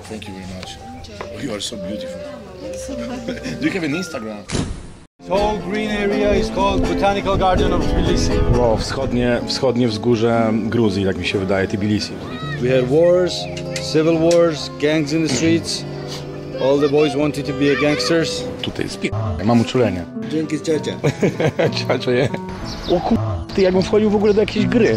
thank you very much. Oh, you are so beautiful. Do you have an Instagram? This whole green area is called Botanical Garden of Tbilisi. Wow, wschodnie wzgórze Gruzji, tak mi się wydaje, Tbilisi. We had wars, civil wars, gangs in the streets. All the boys wanted to be gangsters. Tutaj jest mam uczulenie. Drink is ciacia. Ciacia, je. O ty, jakbym wchodził w ogóle do jakiejś gry.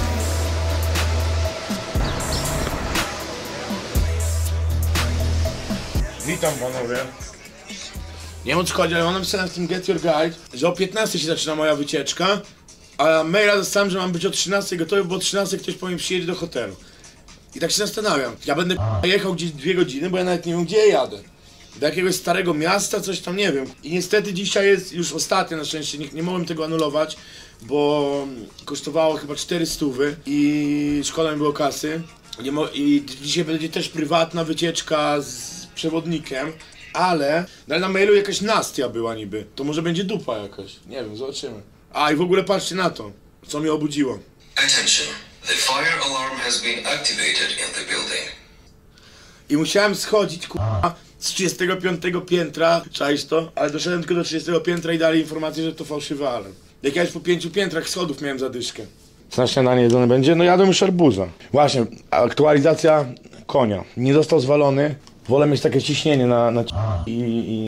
Witam panowie. Nie wiem o co chodzi, ale mam napisane w tym Get Your Guide, że o 15 się zaczyna moja wycieczka, a maila dostałem, że mam być o 13 gotowy, bo o 13 ktoś po mnie przyjedzie do hotelu. I tak się zastanawiam, ja będę jechał gdzieś 2 godziny, bo ja nawet nie wiem gdzie jadę. Do jakiegoś starego miasta, coś tam nie wiem. I niestety dzisiaj jest już ostatnia, na szczęście nie mogłem tego anulować, bo kosztowało chyba 400 i szkoda mi było kasy. I dzisiaj będzie też prywatna wycieczka z przewodnikiem, ale na mailu jakaś Nastia była niby. To może będzie dupa jakaś, nie wiem, zobaczymy. A i w ogóle patrzcie na to, co mnie obudziło. Attention, the fire alarm has been activated in the building. I musiałem schodzić z 35 piętra, czaisz to? Ale doszedłem tylko do 30 piętra i dali informację, że to fałszywy alarm. Jak ja już po 5 piętrach schodów miałem zadyszkę. Co na śniadanie jedzone będzie? No jadłem już arbuza. Właśnie, aktualizacja konia. Nie został zwalony. Wolę mieć takie ciśnienie na i...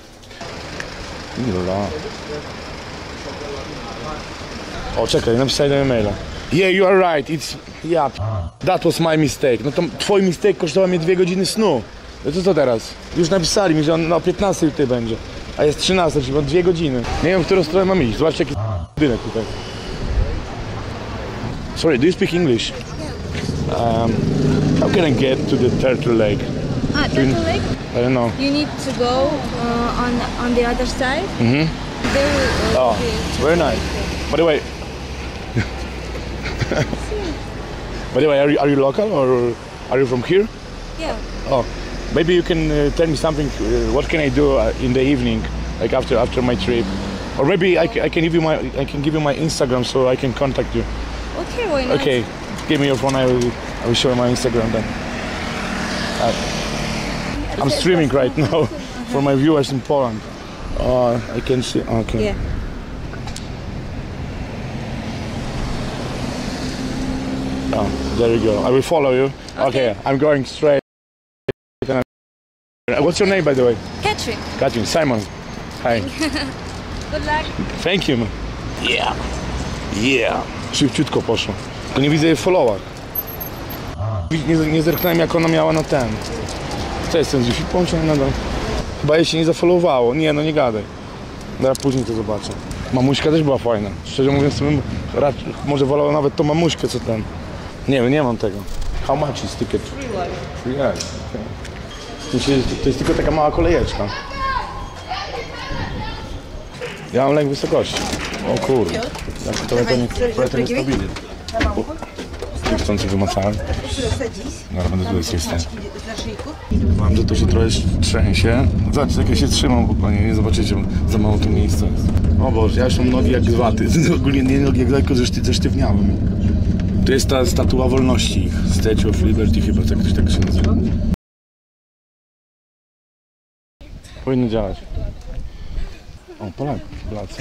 O, czekaj, napisałem do maila. Yeah, you are right, it's... Yeah, that was my mistake. No to twój mistake kosztował mnie 2 godziny snu. No to co teraz? Już napisali mi, że on o 15 tutaj będzie. A jest 13, czyli 2 godziny. Nie wiem, w którą stronę mam iść. Zobaczcie, jaki budynek tutaj. Sorry, do you speak English? How can I get to the Turtle Lake? Turtle Lake? I don't know. You need to go on the other side. Mm-hmm. There will, Oh, very nice. By the way, are you local or are you from here? Yeah. Oh, maybe you can tell me something. What can I do in the evening, like after my trip, or maybe I can give you my Instagram so I can contact you. Okay, why not? Okay, give me your phone. I will show you my Instagram then. I'm streaming right now for my viewers in Poland. I can see. Okay. Yeah. Oh, there you go. I will follow you. Okay, I'm going straight. What's your name, by the way? Catherine. Katrin. Simon. Hi. Good luck. Thank you. Yeah. Yeah. Szybciutko poszło. Tylko nie widzę jej w followach. Nie zerknąłem, jak ona miała na ten. Co jest ten z Wi-Fi połączony nadal? Chyba jej się nie zafollowowało. Nie, no nie gadaj. Zaraz później to zobaczę. Mamuśka też była fajna. Szczerze mówiąc, to bym może wolał nawet tą mamuśkę, co ten. Nie wiem, nie mam tego. How much is ticket? Free. Yes. Okay. To jest tylko taka mała kolejeczka. Ja mam lęk wysokości. O kurde. Jak to nie stabilny. Chcący wymacałem. Dobra, będę tutaj jestem. Mam, że to się trochę trzęsie. Zobaczcie, jak ja się trzymam, bo nie zobaczycie, za mało tu miejsca jest. O Boże, ja już mam nogi jak z waty. Ogólnie nie nogi jak tylko zesztywniałem. To jest ta statua wolności. Statue of Liberty chyba, ktoś tak się nazywa. Powinno działać. O, Polacy.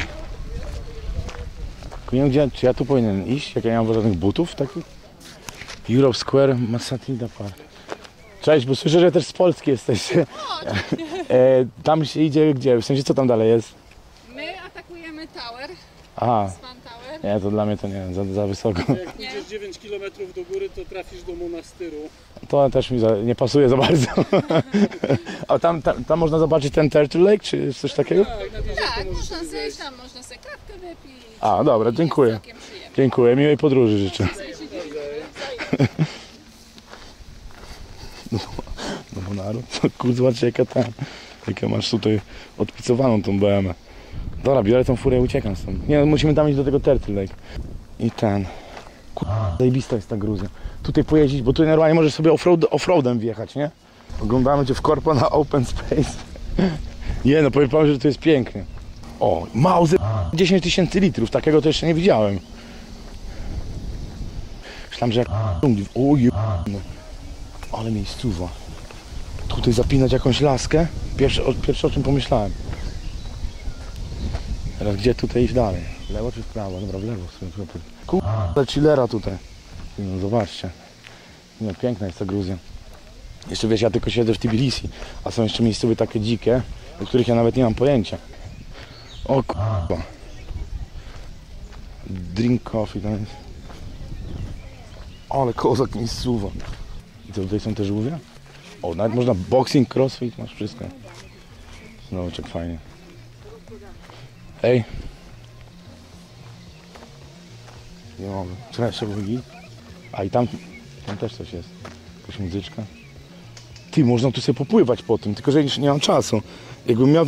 Nie wiem, gdzie, czy ja tu powinienem iść, jak ja nie mam żadnych butów takich? Europe Square, Masatilda Park. Cześć, bo słyszę, że też z Polski jesteście. Tam się idzie gdzie? W sensie, co tam dalej jest? My atakujemy Tower. Aha. Swan Tower. Nie, to dla mnie to nie, za wysoko. Jak idziesz 9 km do góry, to trafisz do monastyru. To też mi nie pasuje za bardzo. A tam można zobaczyć ten Turtle Lake, czy coś takiego? Tak, można zejść tam, można sobie kawkę wypić. A, dobra, dziękuję. Dziękuję, miłej podróży życzę. No naród, kurde, zobaczcie jaka masz tutaj odpicowaną tą BM. Dobra, biorę tą furę i uciekam stąd. Nie, musimy tam iść do tego Turtle Lake. I ten. Kurde, zajebista jest ta Gruzja. Tutaj pojeździć, bo tutaj normalnie możesz sobie offroadem wjechać, nie? Oglądamy cię w korpo na open space. Nie no, powiem wam, że to jest pięknie. O, Mauser 10 000 litrów, takiego to jeszcze nie widziałem. Myślałem, że jak... O, ale miejscowa. Tutaj zapinać jakąś laskę. Pierwsze o czym pomyślałem. Teraz gdzie tutaj iść dalej? W lewo czy w prawo? Dobra, w lewo. Kurde, chillera tutaj. No zobaczcie. No, piękna jest ta Gruzja. Jeszcze wiesz, ja tylko siedzę w Tbilisi, a są jeszcze miejscowe takie dzikie, o których ja nawet nie mam pojęcia. O kurwa. Drink coffee, to jest. Ale kozak mi zsuwa. I co, tutaj są te żółwie? O, nawet można boxing, crossfit, masz wszystko. Znowu jak fajnie. Hej. Nie mogę. Trzeba jeszcze wygić. A i tam też coś jest. Jakaś muzyczka. Ty, można tu sobie popływać po tym, tylko że nie mam czasu. Jakbym miał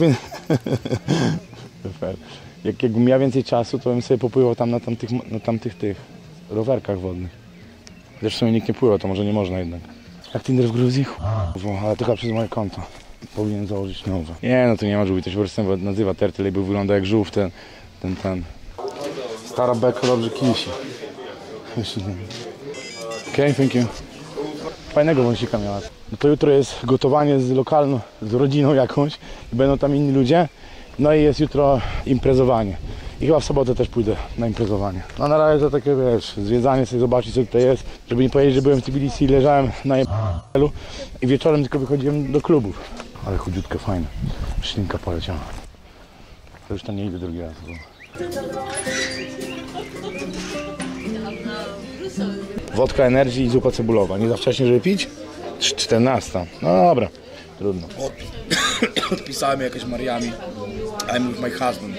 jakbym miał więcej czasu, to bym sobie popływał tam na tamtych tych rowerkach wodnych. Zresztą nikt nie pływa, to może nie można jednak. Jak Tinder w Gruzji? Ale to chyba przez moje konto. Powinien założyć nowe. Nie, no to nie ma żółwi, to się po prostu nazywa Turtle, bo wygląda jak żółw ten. Stara beka dobrze kisi. Okej, thank you. Fajnego wąsika miała. No to jutro jest gotowanie z rodziną jakąś i będą tam inni ludzie. No i jest jutro imprezowanie. I chyba w sobotę też pójdę na imprezowanie. No na razie to takie, wiesz, zwiedzanie sobie, zobaczyć co tutaj jest. Żeby nie powiedzieć, że byłem w Tbilisi i leżałem na hotelu i wieczorem tylko wychodziłem do klubów. Ale chudziutko, fajne. Ślinka poleciała. To już tam nie idę drugi raz. Wodka Energy i zupa cebulowa. Nie za wcześnie, żeby pić? 14. No dobra, trudno. Odpisałem jakieś Mariami. I'm with my husband.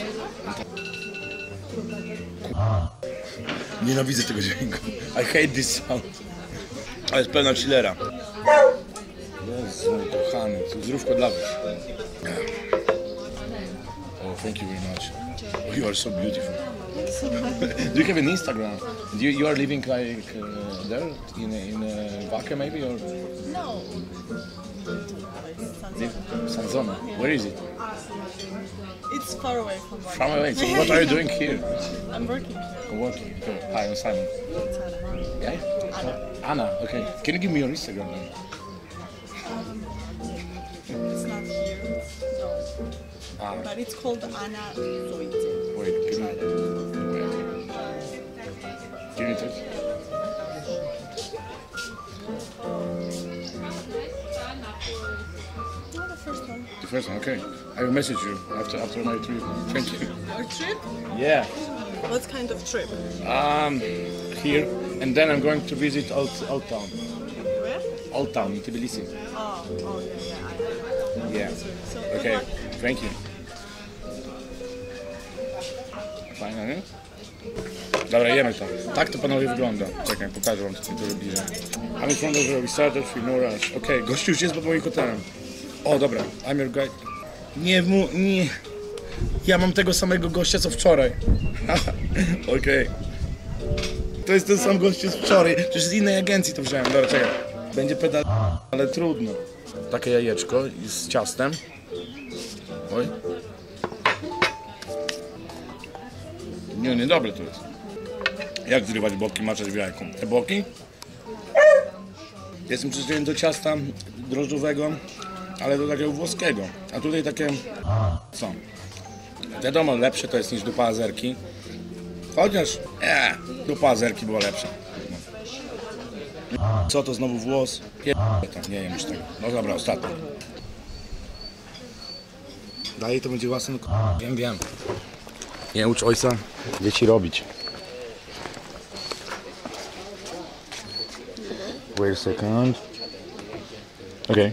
Nienawidzę tego dźwięku. I hate this sound. Ale jest pełna chillera. Jezu, kochany, to zdrówko dla was. Oh, thank you very much. You are so beautiful. Do you have an Instagram? You are living like there in Vaca maybe or? No. Sanzona. Where is it? It's far away from Vaca. Far away. So what are you doing here? I'm working here. Working. Okay. Hi, I'm Simon. Yeah? Anna. Okay. Can you give me your Instagram then? It's not here. No. But it's called Anna Zoite. Wait, give me. Give me that. No, the first one. The first one, okay. I will message you after my trip. Thank you. Your trip? Yeah. What kind of trip? Here, and then I'm going to visit Old Town. Where? Old Town in Tbilisi. Oh, yeah. Yeah. So, Okay. Thank you. Fajne, nie? Dobra, jemy to. Tak to panowie wygląda. Czekaj, pokażę wam co tu bliżej. I'm in front of the resort of no rush. Okej, gościu już jest pod moim hotelem. O, dobra, I'm your guide. Nie. Ja mam tego samego gościa co wczoraj. Okej. To jest ten sam gościu z wczoraj. Przecież z innej agencji to wziąłem. Dobra, czekaj. Będzie pedał, ale trudno. Takie jajeczko z ciastem. Oj. Nie, dobre to jest. Jak zrywać boki, maczać w jajku? Te boki? Jestem przyzwyczajony do ciasta drożdżowego, ale do takiego włoskiego. A tutaj takie... co? Wiadomo, lepsze to jest niż dupa azerki. Chociaż... dupa azerki była lepsza. Co to znowu włos? Nie jem już tego. No dobra, ostatni. Dalej to będzie własny... Wiem. Nie ucz ojca dzieci robić. Wait a second. Okay.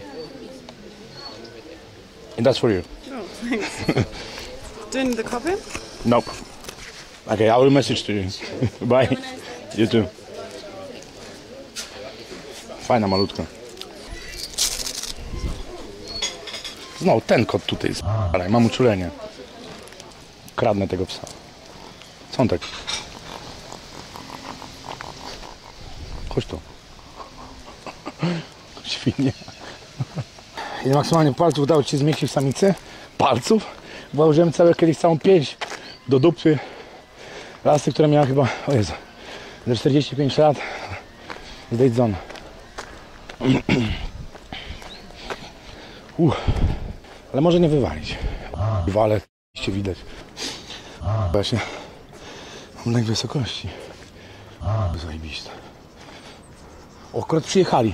And that's for you. Oh, thanks. Do you need the copy? Nope. Okay, I will message to you. Bye. You too. Fajna malutka. No, ten kot tutaj jest. Ale mam uczulenie. Kradnę tego psa. Co on tak? Chodź tu. Świnie. Ile maksymalnie palców udało ci się zmieścić w samicy? Palców? Włożyłem całą pięść do dupy lasy, która miała chyba, o Jezu, za 45 lat z Dayzona. Ale może nie wywalić. Ale widać. Właśnie. Mam lęk wysokości. Zajebiste. O, akurat przyjechali.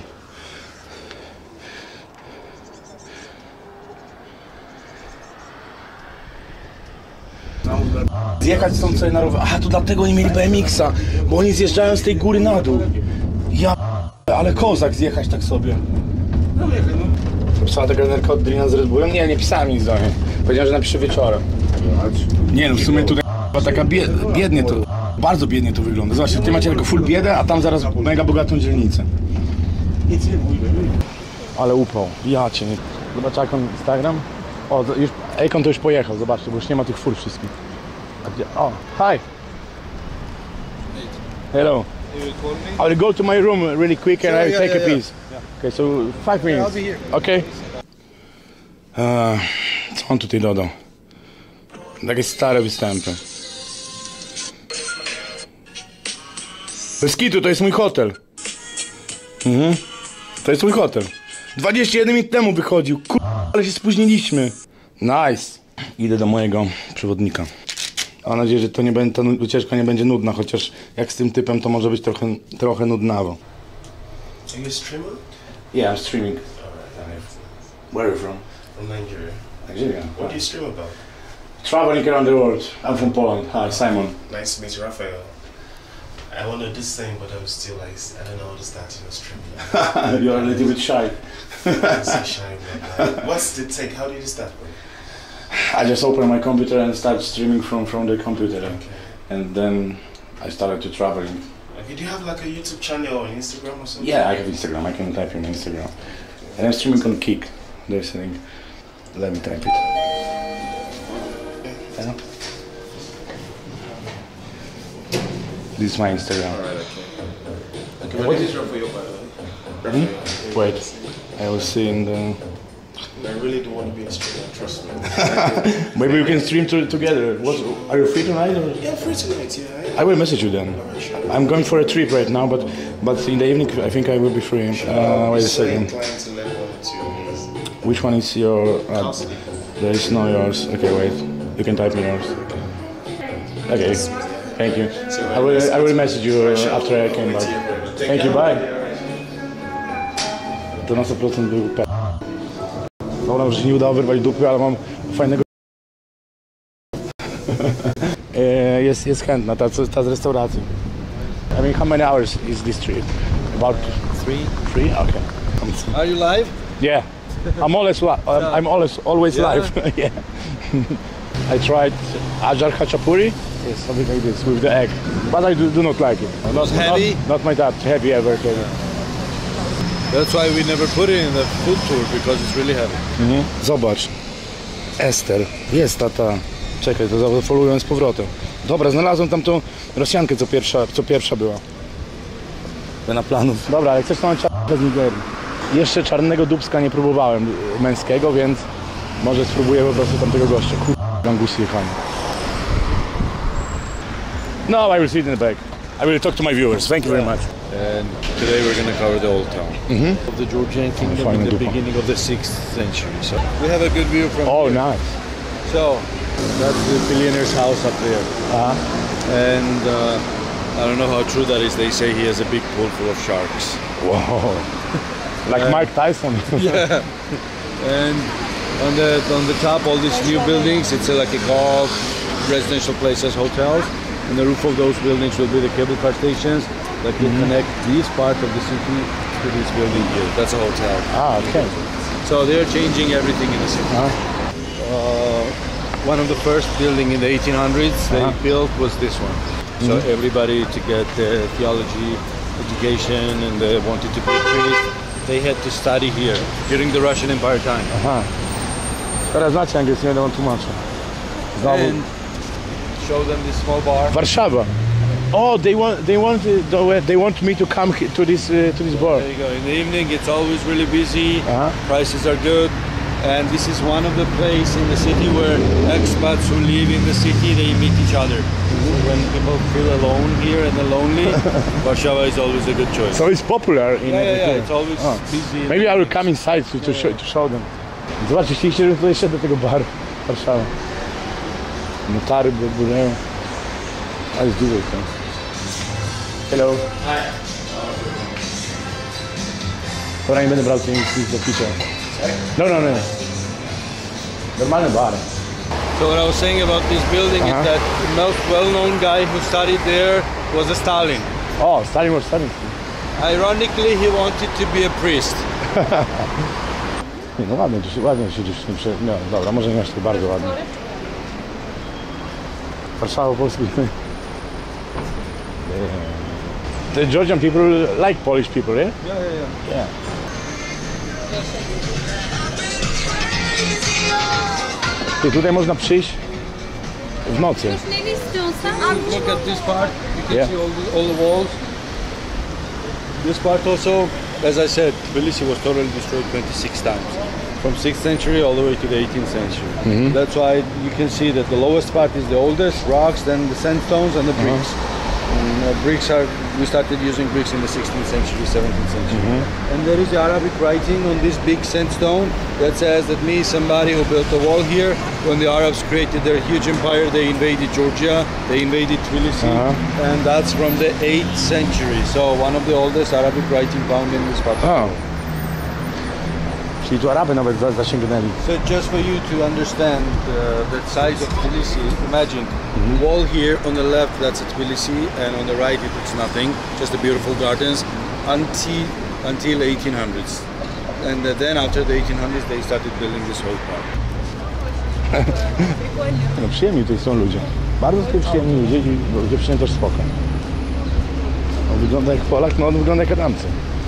Zjechać stąd sobie na rower. Aha, to dlatego nie mieli BMX-a, bo oni zjeżdżają z tej góry na dół. Ja ale kozak zjechać tak sobie. Pisała ta trenerka od Drina z Red Bullem? Nie pisała mi nic do niej. Powiedziała, że napisze wieczorem. Nie no, w sumie tutaj taka biednie to, bardzo biednie to wygląda. Zobaczcie, ty macie tylko full biedę, a tam zaraz mega bogatą dzielnicę. Ale upał, ja cię nie... Zobacz Akon Instagram. O, już Akon to już pojechał, zobaczcie, bo już nie ma tych fur wszystkich. A gdzie? O, hi! Hello. I will go to my room really quick and I will take a piece. Okay, so 5 minutes. I'll be here. Okay. Co on tutaj dodał? Takie stare występy. Bez kitu, to jest mój hotel. To jest mój hotel. 21 minut temu wychodził. Ale się spóźniliśmy. Nice. Idę do mojego przewodnika. Mam nadzieję, że to nie będzie, ta ucieczka nie będzie nudna, chociaż jak z tym typem to może być trochę nudnawo. Are you a streamer? Yeah, I'm streaming. Where are you from? From Nigeria. Nigeria. What do you stream about? Traveling around the world. I'm from Poland. Hi, Simon. Nice to meet you, Raphael. I want to do this thing, but I'm still like, I don't know how to start, streaming. You're a little bit shy. I'm so shy, but, what's the take? How did you start with? I just opened my computer and started streaming from the computer. Okay. And then I started to traveling. Okay, do you have like a YouTube channel or Instagram or something? Yeah, I have Instagram. I can type in Instagram. And I'm streaming on Kick. There's a link. Let me type it. Yeah. This is my Instagram. Alright, okay. Okay, what is Raphael, by the way? Wait, I will see in the... I really don't want to be a streamer, trust me. Maybe we can stream together. Are you free tonight? Or? Yeah, free tonight, yeah. I will message you then. I'm going for a trip right now, but in the evening I think I will be free. Wait a second. Which one is your... there is no yours. Okay, wait. You can type me yours. Okay, thank you. I will message you after I came back. Thank you, bye. To na 100% był p... Dobra, że się nie udało wyrwać dupy, ale mam fajnego... jest chętna, ta z restauracji. I mean, how many hours is this trip? About 3? 3? Okay. Are you live? Yeah. I'm always live. Yeah. I tried ajar khachapuri. Yes, something like this with the egg. But I do not like it. Not heavy? Not my that heavy ever. That's why we never put it in the food tour, because it's really heavy. Zobacz. Ester. Jest ta. Czekaj, to zafolujemy z powrotem. Dobra, znalazłem tam tą Rosjankę, co pierwsza była. Na planów. Dobra, ale chcesz tam z Nigerii. Jeszcze czarnego dubska nie próbowałem męskiego, więc może spróbuję po prostu tamtego gościa. Langusy jechanie. No, I will see it in the back. I will talk to my viewers. Thank you very much. And today we're going to cover the old town of the Georgian kingdom in the beginning of the 6th century. So we have a good view from Oh, here. nice. So that's the billionaire's house up there. And I don't know how true that is. They say he has a big pool full of sharks. Wow. Like Mike Tyson. Yeah. And on the top, all these new buildings, it's like a golf, residential places, hotels. And the roof of those buildings will be the cable car stations that will connect this part of the city to this building here. That's a hotel. Okay. So they're changing everything in the city. One of the first building in the 1800s they built was this one. So everybody to get theology, education, and they wanted to be a priest, they had to study here during the Russian Empire time. Teraz znacie angielski, nie będę tłumaczył. Znowu. And show them this small bar. Warszawa. Oh, they want me to come to this bar. There you go. In the evening, it's always really busy. Prices are good, and this is one of the places in the city where expats who live in the city they meet each other. So when people feel alone here and lonely, Warsaw is always a good choice. So it's popular. Yeah. It's always busy. Maybe I will come inside to show them. Zobaczcie, chcieliście, żebym tutaj szedł do tego baru w Warszawie. Notary budują. Ale jest dużo tam. Hello. Dobra, nie będę brał nic do picia. No. Normalny bar. So what I was saying about this building is that the most well-known guy who studied there was a Stalin. O, Stalin was Stalin. Ironically, he wanted to be a priest. Nie, no ładnie się dziewczyny no dobra, może nie aż tak bardzo ładnie. Warszawa, Polski. The Georgian people like Polish people, yeah? Yeah. Ty, tutaj można przyjść w nocy. Look at this part. You can see all the walls. This part also, as I said, Tbilisi was totally destroyed 26 times. From 6th century all the way to the 18th century. That's why you can see that the lowest part is the oldest, rocks, then the sandstones and the bricks. We started using bricks in the 16th century, 17th century. And there is the Arabic writing on this big sandstone that says that somebody who built the wall here, when the Arabs created their huge empire, they invaded Georgia, they invaded Tbilisi, and that's from the 8th century. So one of the oldest Arabic writing found in this part. O. Czyli tu Araby nawet zasięgnęli. So just for you to understand the size of Tbilisi, imagine wall here on the left, that's Tbilisi, and on the right it's nothing, just the beautiful gardens until 1800s. And then after the 1800s they started building this whole park. No przyjemni tutaj są ludzie. Bardzo tutaj przyjemni ludzie i dziewczyny też spoko. On wygląda jak Polak, no on wygląda jak Adamcy.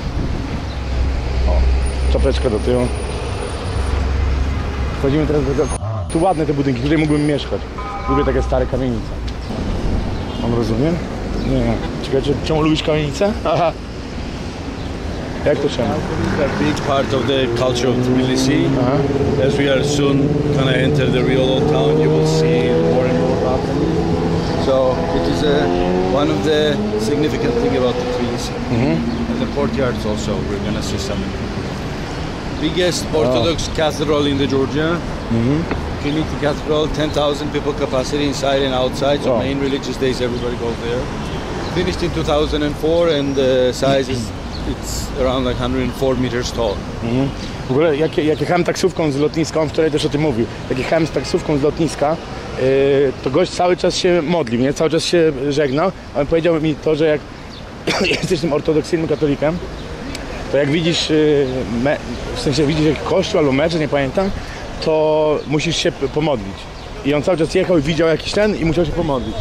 Czapeczka do tyłu. Wchodzimy teraz do tego. Tu ładne te budynki, tutaj mógłbym mieszkać. Lubię takie stare kamienice. On rozumie? Nie. Czekajcie, czemu lubisz kamienice? Aha. Jak to czemu? A big part of the culture of Tbilisi. As we are soon gonna enter the real old town, you will see more and more balconies. So it is one of the significant thing about Tbilisi. And the courtyards also, we're gonna see some. Biggest Orthodox cathedral in the Georgia. Trinity Cathedral, 10,000 people capacity inside and outside. So main religious days, everybody goes there. Finished in 2004, and the size is around like 104 meters tall. W ogóle jak jechałem taksówką z lotniska, on wczoraj też o tym mówił. Jak jechałem z taksówką z lotniska, to gość cały czas się modlił, nie? Cały czas się żegnał. On powiedział mi to, że jak jesteś tym ortodoksyjnym katolikiem, to jak widzisz, w sensie widzisz jakiś kościół albo mecz, nie pamiętam, to musisz się pomodlić. I on cały czas jechał i widział jakiś ten i musiał się pomodlić.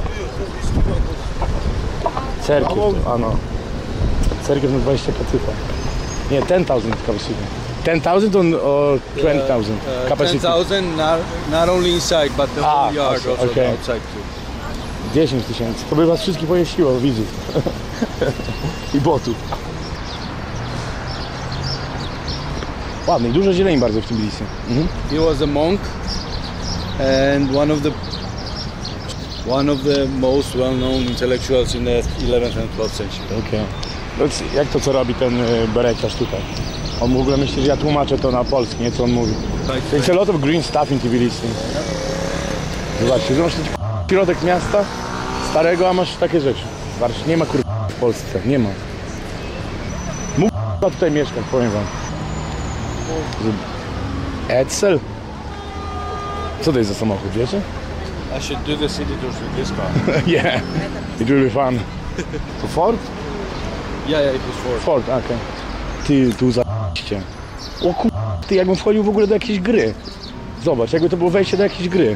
Cerkiew, ano. Cerkiew na 20 kacyfa. Nie, 10,000 capacity. 10,000 or 20,000 capacity? 10,000 not only inside, but the whole yard also outside too. 10 000. To by was wszystkich pojeździło, widzów. I botów. Ładny i dużo zieleni bardzo w Tbilisi. He was a monk and one of the most well-known intellectuals in the 11th and 12th century. Okay. Jak to co robi ten bereciarz tutaj? On w ogóle myśli, że ja tłumaczę to na polski, nie co on mówi. It's a lot of green stuff in Tbilisi. Zobaczcie, że masz środek miasta starego, a masz takie rzeczy. Nie ma w Polsce, nie ma. Mógł tutaj mieszkać, powiem wam. Edsel? Co to jest za samochód, wiecie? I should do the city tours with this car. Yeah, it will be fun. To Ford? Yeah, it was Ford. Ford, okej. Okay. Ty, tu za***cie. O ty, jakbym wchodził w ogóle do jakiejś gry. Zobacz, jakby to było wejście do jakiejś gry.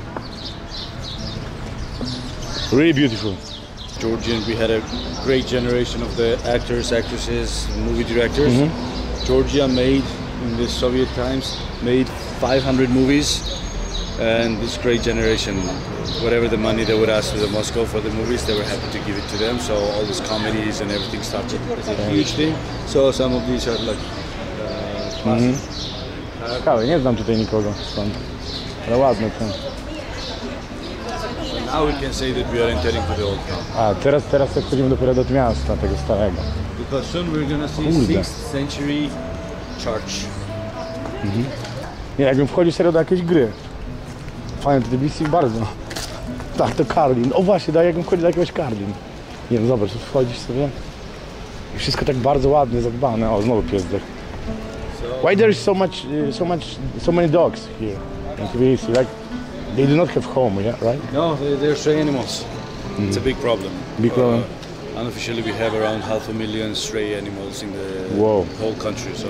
Really beautiful. Georgian, we had a great generation of the actors, actresses, movie directors. Georgia made, in the Soviet times, made 500 movies, and this great generation, whatever the money they would ask to the Moscow for the movies, they were happy to give it to them. So all these comedies and everything started as a huge thing. So some of these are like classics. Ciekawe, nie znam tutaj nikogo stąd, ale ładne ten. Now we can say that we are entering to the old town. A teraz jak wchodzimy dopiero do miasta tego starego. Because soon we're gonna see 6th century church. Nie, jakbym wchodził serio do jakiejś gry. Fajne to Tbilisi bardzo. Tak, to Karlin. O właśnie, daj, jakbym wchodził do jakiegoś Karlin. Nie wiem, zobacz, wchodzisz sobie i wszystko tak bardzo ładnie zadbane. O, znowu pies zdech. Why there is so many dogs here in Tbilisi? Like, they do not have home, yeah, right? No, they're stray animals. It's a big problem. Big problem. Unofficially, we have around 500,000 stray animals in the Whoa. whole country. So,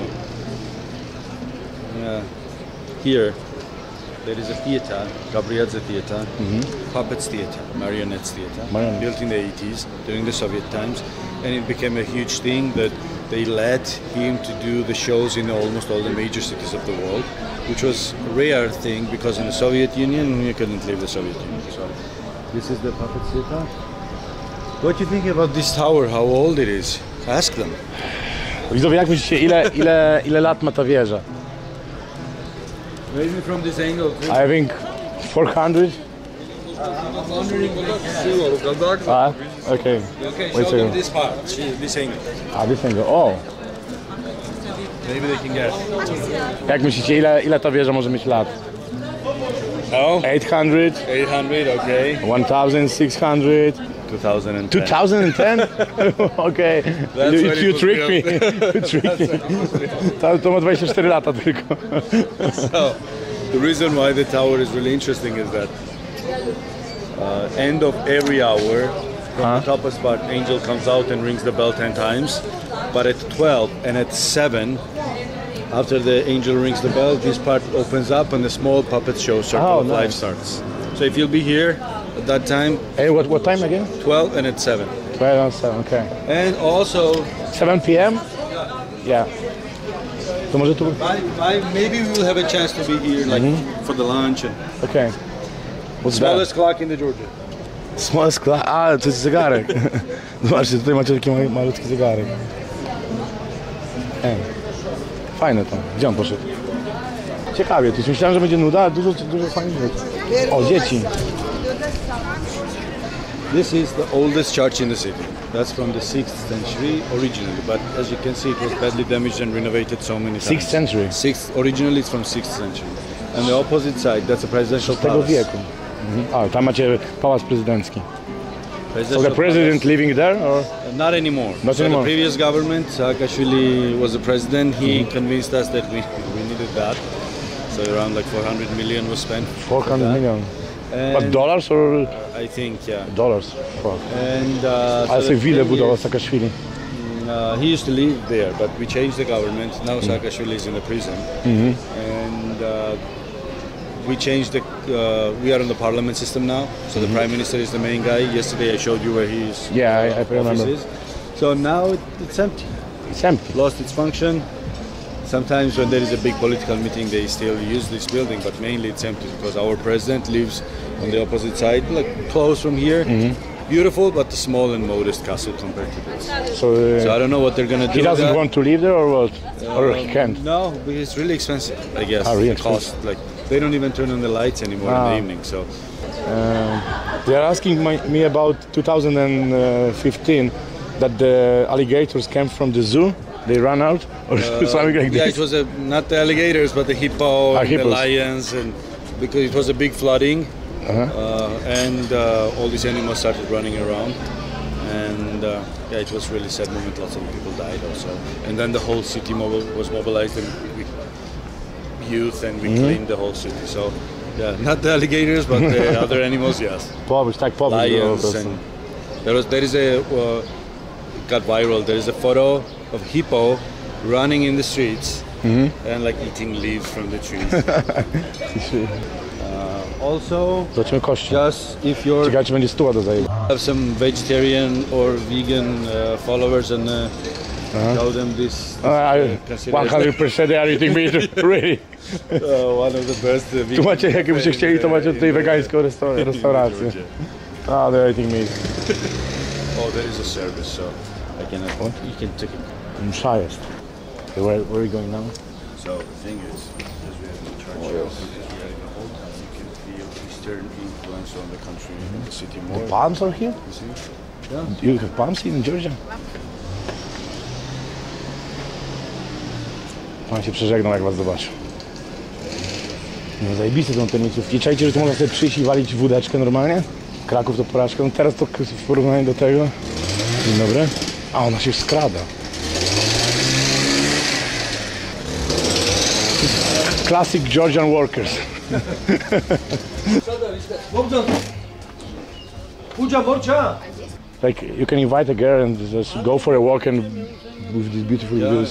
here there is a theater, Gabrielze Theater, Puppets Theater, Marionettes Theater, built in the 80s during the Soviet times, and it became a huge thing that they let him to do the shows in almost all the major cities of the world, which was a rare thing because in the Soviet Union you couldn't leave the Soviet Union. So this is the Puppets Theater. What do you think about this tower? How old it is? Ask them. Widzowie, jak myślicie, ile lat ma ta wieża? Maybe from this angle. I think 400. Ah, okay. Okay, Wait a show them second. this part, this angle. Ah, this angle. O! Maybe they can guess. Jak myślicie, ile ta wieża może mieć lat? Oh, 800? 800, okay. 1600? 2010. 2010? Okay. You tricked me. You tricked me. To ma 24 lata tylko. So, the reason why the tower is really interesting is that end of every hour, from the topmost part, angel comes out and rings the bell 10 times. But at 12 and at 7, after the angel rings the bell, this part opens up and the small puppet show Circle of Life starts. So if you'll be here at that time, Hey, what time again? 12 and at 7. 12 and 7, okay. And also, 7 p.m.? Yeah. To może tu... maybe we will have a chance to be here like for the lunch. And Okay. What's smallest clock in the Georgia. Smallest clock? A, to jest zegarek. Zobaczcie, tutaj macie taki malutki zegarek. Fajne to. Gdzie on poszedł? Ciekawie, to myślałem, że będzie nuda, ale dużo fajnych rzeczy. O, dzieci. This is the oldest church in the city. That's from the 6th century originally, but as you can see, it was badly damaged and renovated so many times. 6th century. Originally it's from 6th century. And the opposite side, that's a presidential Tego palace. wieku. A, tam macie pałac prezydencki. So Presidential the president palace. living there, or? Not anymore. Not so anymore. The previous government, Saakashvili was the president. He convinced us that we needed that. So around like 400 million was spent. 400 million. And But dollars or? I think, yeah. Dollars. Fuck. And Ale so sobie the willę thing budował is, Saakashvili. he used to live there, but we changed the government. Now Saakashvili is in the prison, and we changed the. We are in the parliament system now, so the prime minister is the main guy. Yesterday I showed you where his Yeah, I office remember. is. So now it's empty. It's empty. Lost its function. Sometimes when there is a big political meeting, they still use this building, but mainly it's empty because our president lives on the opposite side, like close from here. Beautiful, but small and modest castle compared to this. So, So I don't know what they're gonna do. he with doesn't that. want to live there, or what? Or he can't? No, but it's really expensive, I guess. really the cost, like they don't even turn on the lights anymore in the evening. So They are asking me about 2015, that the alligators came from the zoo. They ran out, or something like yeah, this. it was not the alligators, but the hippo and the hippos. lions, and because it was a big flooding, and all these animals started running around, and yeah, it was really sad moment. Lots of people died also, and then the whole city was mobilized and with youth, and we cleaned the whole city. So yeah, not the alligators, but the other animals, yes. Powiedz, tak powiedz. Lions, and there is a got viral. There is a photo of hippo running in the streets and like eating leaves from the trees. Also, Zobaczymy kości. just if you're Ciekawe, czy będzie stuła do zajęcia. have some vegetarian or vegan followers and tell them this. 100% they are eating meat, really. One of the best vegan. Tu macie, jakbyście chcieli, to macie tutaj wegańską restaurację. Ah, they're eating meat. Oh, there is a service, so I can you can take it. Msza jest. Okay, where are we going now? So the thing is, because we have the church here in the whole town, you can feel Eastern influence on the country, the city more. Palms are here? You see? You have palms in Georgia? Pan się przeżegnał, jak was zobaczył. No zajebiste są te miejscówki. Czajcie, że tu można sobie przyjść i walić wódeczkę normalnie? Kraków to porażka. No teraz to w porównaniu do tego. Dzień dobry. A ona się skrada. Classic Georgian workers. Like you can invite a girl and just go for a walk and with these beautiful views.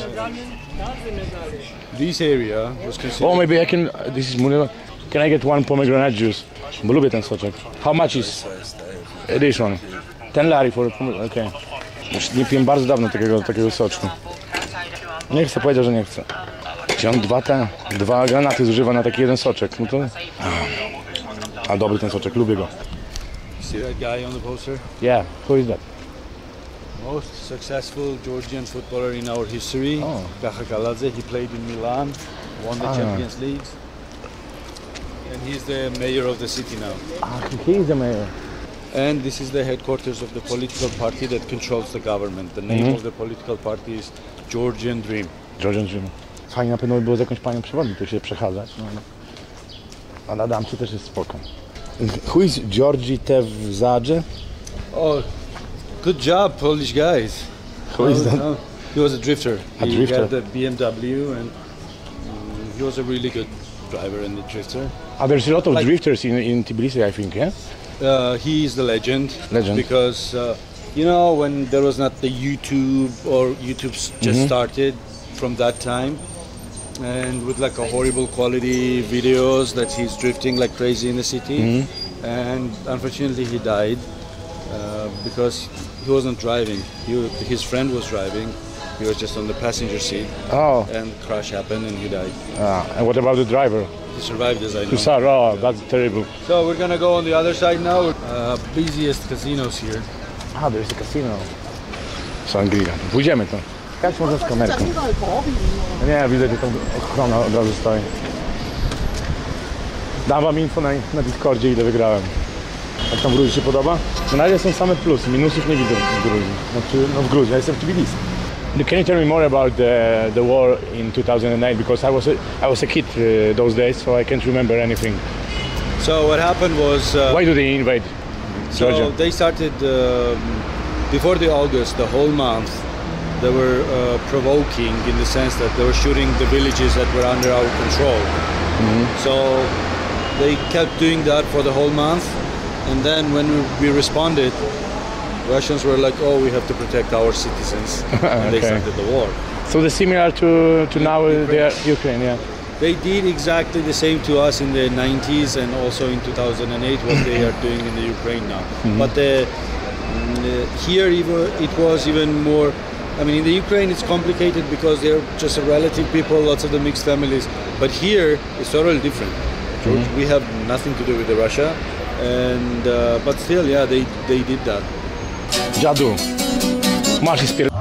This area was considered... Oh, maybe I can. This is Munira. Can I get one pomegranate juice? Bo lubię ten soczek. How much is this one? 10 lari for a pomegranate. Okay. Już nie piłem bardzo dawno takiego soczku. Nie chcę, powiedział, że nie chce. Gdzie on dwa granaty zużywa na taki jeden soczek. No to... A dobry ten soczek, lubię go. See that guy on the poster? Yeah, who is that? Most successful Georgian footballer in our history. Oh. Kacha Kaladze. He played in Milan, won the Champions League. And he's the mayor of the city now. He is the mayor. And this is the headquarters of the political party that controls the government. The name of the political party is Georgian Dream. Georgian Dream. Fajnie na pewno by było z jakąś panią przewodnią tu się przechadzać. No. A na damce też jest spoko. Who is Georgi Tevzadze? Oh, good job, Polish guys. Who is that? He was a drifter. A He drifter. had the BMW and he was a really good driver and a drifter. There's a lot of Like- drifters in Tbilisi, I think, yeah? He is the legend. Legend. Because, you know, when there was not the YouTube or YouTube's just started from that time, and with like a horrible quality videos that he's drifting like crazy in the city, and unfortunately he died because he wasn't driving. His friend was driving. He was just on the passenger seat, Oh, and crash happened and he died. and what about the driver? He survived, as I know. Husar, oh, that's terrible. So we're gonna go on the other side now. Busiest casinos here. There's a casino. Sangria. Pójdziemy to. Jak można z kamerką? Nie, widzę, że tam ochrona od razu stoi. Dam wam info na Discordzie, ile wygrałem. Jak tam w Gruzji się podoba? Na razie są same plusy, minusów nie widzę w Gruzji. Znaczy, no w Gruzji, ja jestem w Tbilisi. Can you tell me more about the war in 2009? Because I was a kid those days, so I can't remember anything. So what happened was Why do they invade Georgia? so they started before the August, the whole month. They were provoking in the sense that they were shooting the villages that were under our control. So they kept doing that for the whole month, and then when we responded, Russians were like, "Oh, we have to protect our citizens," and they Okay. started the war. So they're similar to now the Ukraine, yeah. They did exactly the same to us in the 90s and also in 2008 what they are doing in the Ukraine now. But here it was even more. I mean, in the Ukraine it's complicated because they're just a relative people, lots of the mixed families. But here it's totally different. We have nothing to do with the Russia, and but still, yeah, they did that. Dziadu. Masz i spier...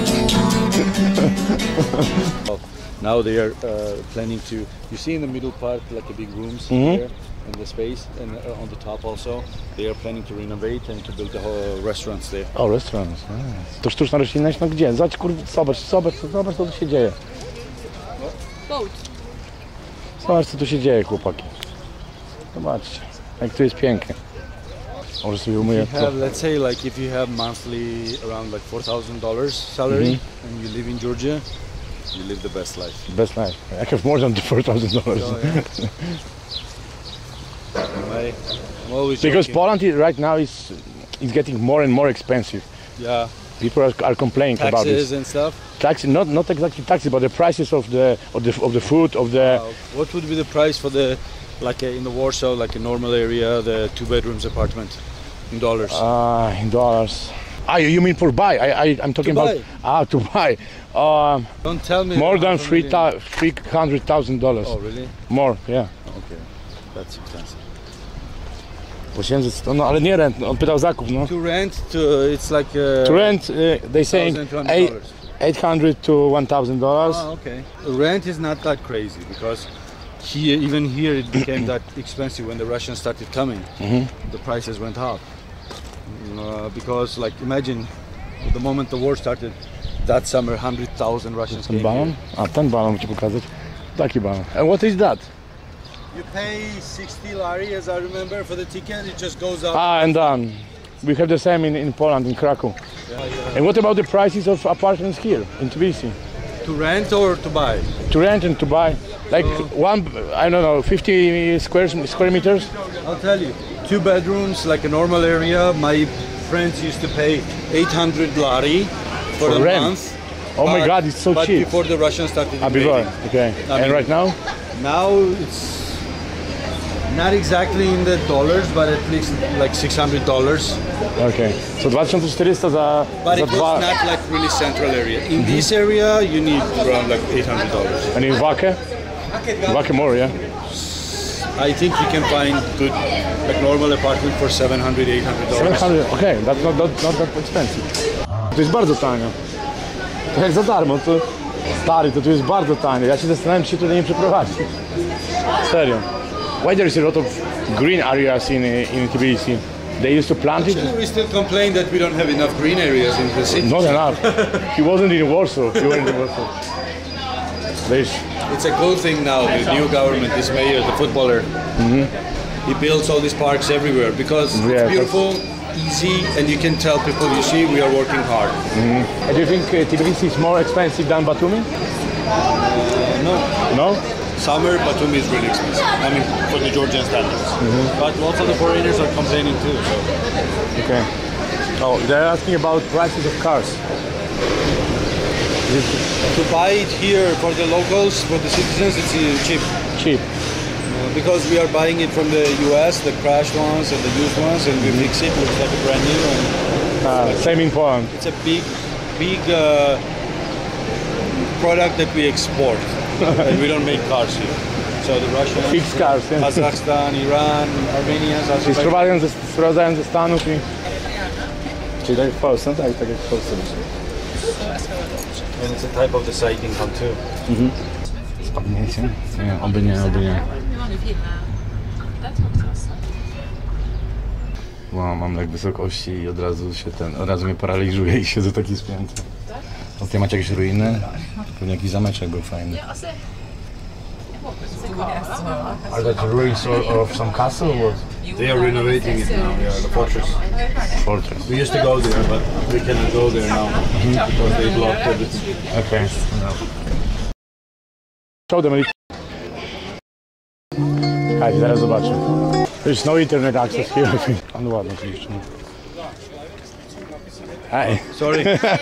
Now they are planning to. You see in the middle part, like the big rooms here and the space, and on the top also, they are planning to renovate and to build the whole restaurants there. O, restaurant. To sztuczna roślinność, no gdzie? Zobacz, zobacz, co tu się dzieje. Zobacz, co tu się dzieje, chłopaki. Zobaczcie, jak tu jest pięknie. Może sobie umyję You have, let's say, like if you have monthly around like $4,000 salary and you live in Georgia, you live the best life. Best life. I have more than $4,000. I'm always Because joking. Poland right now is getting more and more expensive. Yeah, People are complaining about taxes this. and stuff. Taxes, not exactly taxes, but the prices of the food, of the... What would be the price for the, like in the Warsaw, like a normal area, the 2 bedrooms apartment in dollars? in dollars. You mean for buy? I'm talking To about to buy. Don't tell me. More than $300,000. $300,000. Oh, really? More, yeah. Okay, that's expensive. No ale nie rent, on pytał zakup, no. To rent, it's like To rent, they saying $1,200. $800 to $1,000. Oh, okay. Rent is not that crazy because even here it became that expensive when the Russians started coming. The prices went up because, like, imagine the moment the war started, that summer 100,000 Russians Ten came balon? here. A ten balon ci pokazać. Taki balon. And what is that? You pay 60 lari, as I remember, for the ticket. It just goes up. And done. We have the same in Poland, in Krakow. And what about the prices of apartments here in Tbilisi? To rent or to buy? To rent and to buy? Like I don't know, 50 square meters? I'll tell you. 2 bedrooms, like a normal area. My friends used to pay 800 lari for a rent? month. Oh my God, it's so cheap. Before the Russians started Before, invading. okay. And right now? Now it's not exactly in the dollars, but at least like $600. Okay. So 2,400 za But it was dwa... not like really central area. In this area, you need around like $800. And in Wacker? Wacker more, yeah? I think you can find good, like normal apartment for $700, $800. 700, okay, that's not that expensive. To jest bardzo tanio. To jak za darmo, to... Stary, to tu jest bardzo tanio. Ja się zastanawiam, czy się tutaj nie przeprowadzić. Serio. Why there is a lot of green areas in Tbilisi? They used to plant it? We still complain that we don't have enough green areas in the city. Not enough. He wasn't in Warsaw. You were in Warsaw. It's a cool thing now, the new government, this mayor, the footballer. He builds all these parks everywhere because it's beautiful, easy, and you can tell people, you see, we are working hard. And do you think Tbilisi is more expensive than Batumi? No. No? Summer, Batumi is really expensive. I mean, for the Georgian standards. But lots of the foreigners are complaining too. So. Okay. Oh, they're asking about prices of cars. To buy it here for the locals, for the citizens, it's cheap. Cheap. Because we are buying it from the US, the crashed ones and the used ones, and we mix it, looks like a brand new. And Same in Poland. it's a big product that we export. And we don't make cars here. So the Russians, Fixed cars, yeah. Kazakhstan, Iran, Armenians, Czyli sprowadzają ze Stanów i... Czyli tak jak w Polsce, tak jak w Polsce. And it's a type of the siding come too. Spadnięcie? Nie, oby nie. Wow, mam lek wysokości i od razu mnie paraliżuje i siedzę taki spięty. A tutaj macie jakieś ruiny? Pewnie jakiś zameczek był fajny. Are that ruins of some castle? Or? They are renovating it now, yeah, the fortress. We used to go there, but we cannot go there now because they blocked everything. Okay. No. Show them a little. Chodź, zaraz zobaczę. There's no internet access here. No ładno oczywiście. Hi. Sorry.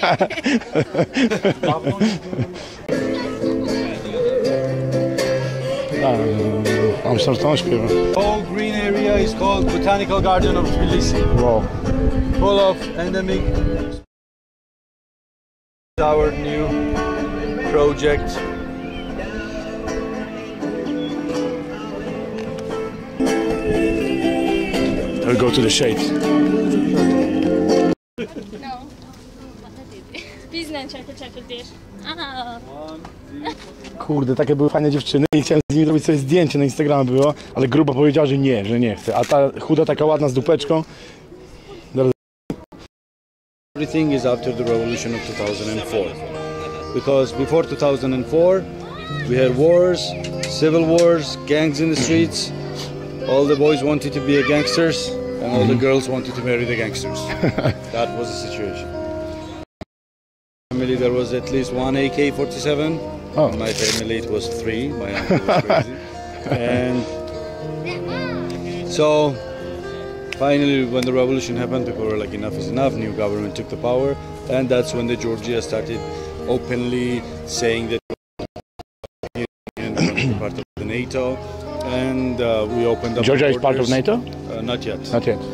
Mam tą śpiewam. The whole green area is called Botanical Garden of Tbilisi. Wow. Full of endemic. Our new project. I'll go to the shade. Kurde, takie były fajne dziewczyny i chciałem z nimi zrobić sobie zdjęcie na Instagrama było, ale gruba powiedziała, że nie chce. A ta chuda taka ładna z dupeczką. Everything is after the revolution of 2004. Because before 2004, we had wars, civil wars, gangs in the streets. All the boys wanted to be gangsters, and all the girls wanted to marry the gangsters. That was the situation. Family, there was at least one AK-47. Oh. In my family, it was 3. My uncle was crazy. And so, finally, when the revolution happened, people were like, enough is enough. New government took the power, and that's when the Georgia started openly saying that part of the NATO, and we opened up. Georgia is part of NATO? Not yet. Not yet.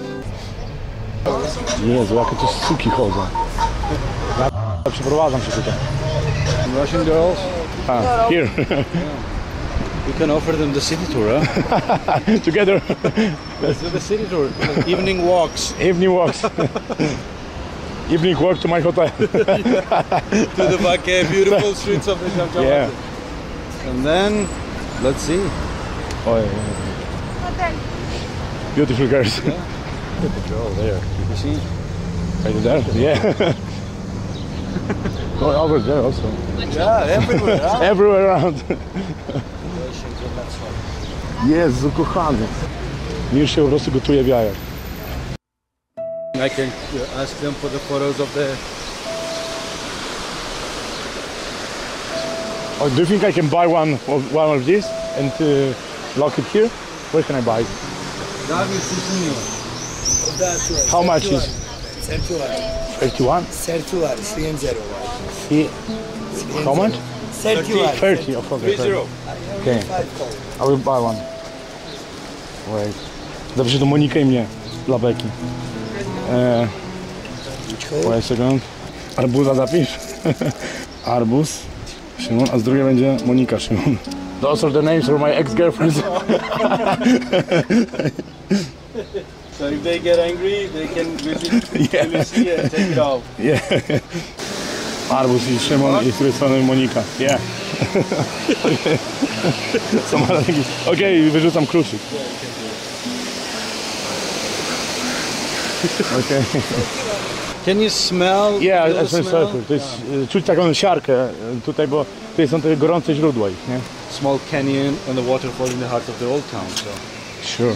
Jezu, jakie tu suki chodzą. Ja przeprowadzam się tutaj. Russian girls. Here. We can offer them the city tour, huh? Together. Let's do the city tour. Evening walks. Evening walks. Evening walk to my hotel. To the Bakke, beautiful streets of the Jamjamat. Yeah. And then, let's see. Oh, yeah. Beautiful girls. Yeah. Look at the girl there. You see? Right there? Yeah. Go over there also. Yeah, everywhere. Huh? Everywhere around. Jezu, kochany. Już się po prostu gotuje w jajach. I can ask them for the photos of the... Oh, do you think I can buy one of these and lock it here? Where can I buy it? How much is 31? 31, 30. How much? 31. 30, of course. 30. Okay, I will buy one. Wait. Zapiszę to Monikę i mnie dla Beki. Wait a second. Arbuza zapisz. Arbuz. Szymon, a z drugiej będzie Monika Szymon. Those are the names for my ex-girlfriends. So if they get angry, they can really see and take it off. Yeah. Arbuz i Szymon i z drugiej strony Monika. Yeah. Okej, wyrzucam kluczyk. Okay. Can you smell? Yeah, the I smell smell? sulfur. To jest, czuć taką siarkę tutaj, bo tutaj są te gorące źródła ich, nie? Small canyon and the waterfall in the heart of the old town. So. Sure.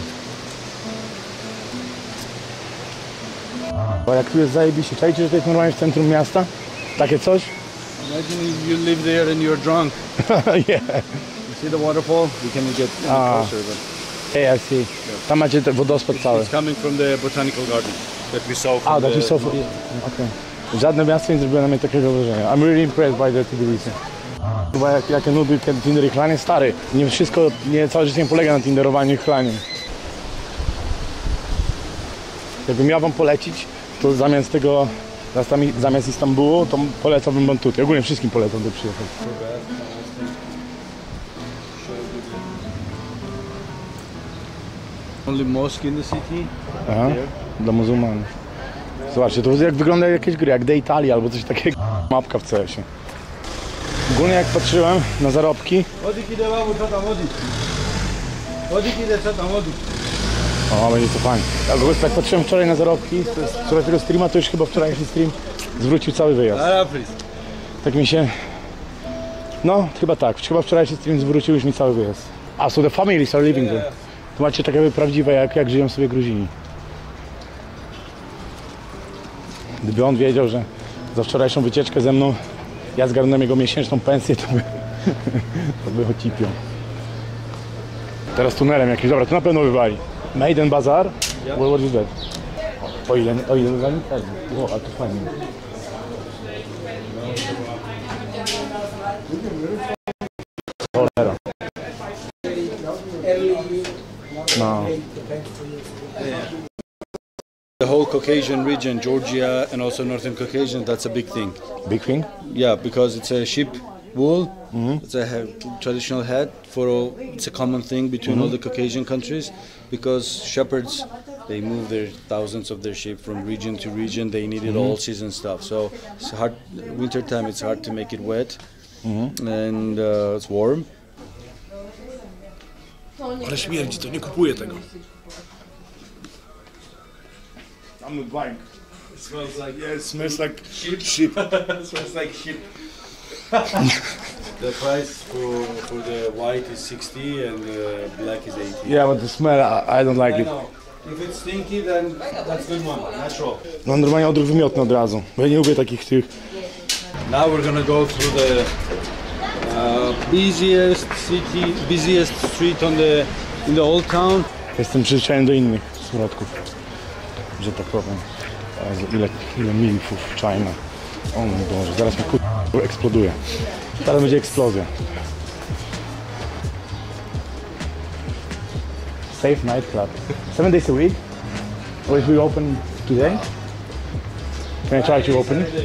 Bo jak tu jest zajebiście, czajcie, że to jest normalnie w centrum miasta? Takie coś? Imagine if you live there and you're drunk. Yeah. You see the waterfall? You can get closer. But Hey, I see. Tam macie ten wodospad cały. it's coming from the botanical garden that we saw. From That the, is so... Okay. Żadne miasto nie zrobiło na mnie takiego wrażenia. I'm really impressed by the Tbilisi. Chyba jakie nudy Tinder i chlanie, stary. Nie wszystko, nie całe życie nie polega na tinderowaniu i chlaniu. Jakbym miał wam polecić, to zamiast tego, zamiast Istambułu, to polecałbym wam tutaj. Ogólnie wszystkim polecam do przyjechać. Only mosque in the city. Aha, dla muzułmanów. Zobaczcie, to jak wygląda jakieś gry, jak The Italia albo coś takiego. Mapka w CS-ie. Ogólnie jak patrzyłem na zarobki... O, będzie to fajnie. Jak patrzyłem wczoraj na zarobki, z wczorajszego streama, to już chyba wczorajszy stream zwrócił cały wyjazd. Tak mi się... No, chyba tak. Chyba wczorajszy stream zwrócił już mi cały wyjazd. A, so the families are living there. To macie takie prawdziwe, jak żyją sobie Gruzini. Gdyby on wiedział, że za wczorajszą wycieczkę ze mną ja zgarnąłem jego miesięczną pensję, to by ocipiał. Teraz tunelem jakiś, dobra, to na pewno wywali. Maiden Bazaar? What is that? O ile wywali? O, a to fajnie. Cholera. No. The whole Caucasian region, Georgia and also Northern Caucasian, that's a big thing. Big thing? Yeah, because it's a sheep wool. It's a traditional hat for all. It's a common thing between all the Caucasian countries, because shepherds, they move their thousands of their sheep from region to region. They need it all season stuff. So it's hard. Winter time, it's hard to make it wet, and it's warm. Ale śmierdzi, to nie kupuję tego. I'm not buying. It smells like Yeah, it smells like sheep. it smells like sheep. The price for the white is 60 and the black is 80. Yeah, but the smell, I don't like it. If it's stinky, then that's good one, natural. Mam normalnie odruch wymiotny od razu, bo ja nie lubię takich tych... Now we're gonna go through the busiest street in the old town. Jestem przyzwyczajony do innych środków, że tak powiem. Jezu, ile milfów China. O mój Boże, zaraz mi eksploduje. Teraz będzie eksplozja. Safe nightclub. 7 days a week? Or if we open today? Can I try to open it?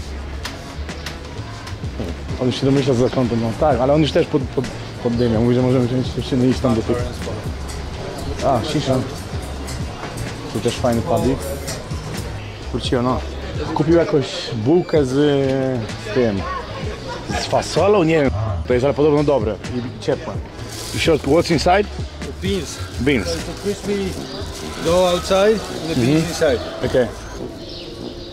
On już się domyśla za kątem, no tak, ale on już też poddymia. Mówi, że możemy wziąć dziewczyny i iść tam do tych... A, shisha. Tu też fajny public. Wróciło, no. Kupił jakąś bułkę z tym... z fasolą? Nie wiem, to jest, ale podobno dobre i ciepłe. W środku, what's inside? Beans. Beans. So it's a crispy dough outside and the beans inside. Okej.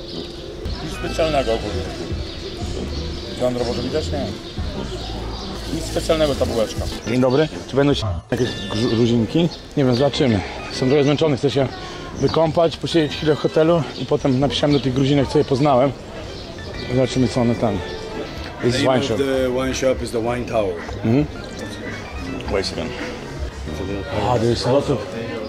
Nic specjalnego ogólnie. Jądro może widać? Nie. Nic specjalnego ta bułeczka. Dzień dobry. Czy będą jakieś gruzinki? Nie wiem, zobaczymy. Jestem trochę zmęczony, chcę się wykąpać, posiedzieć chwilę w hotelu i potem napisałem do tych gruzinek, co je poznałem. Zobaczymy, co one tam. This is wine shop. The wine shop is the wine tower. Wait a second. There's a lot of...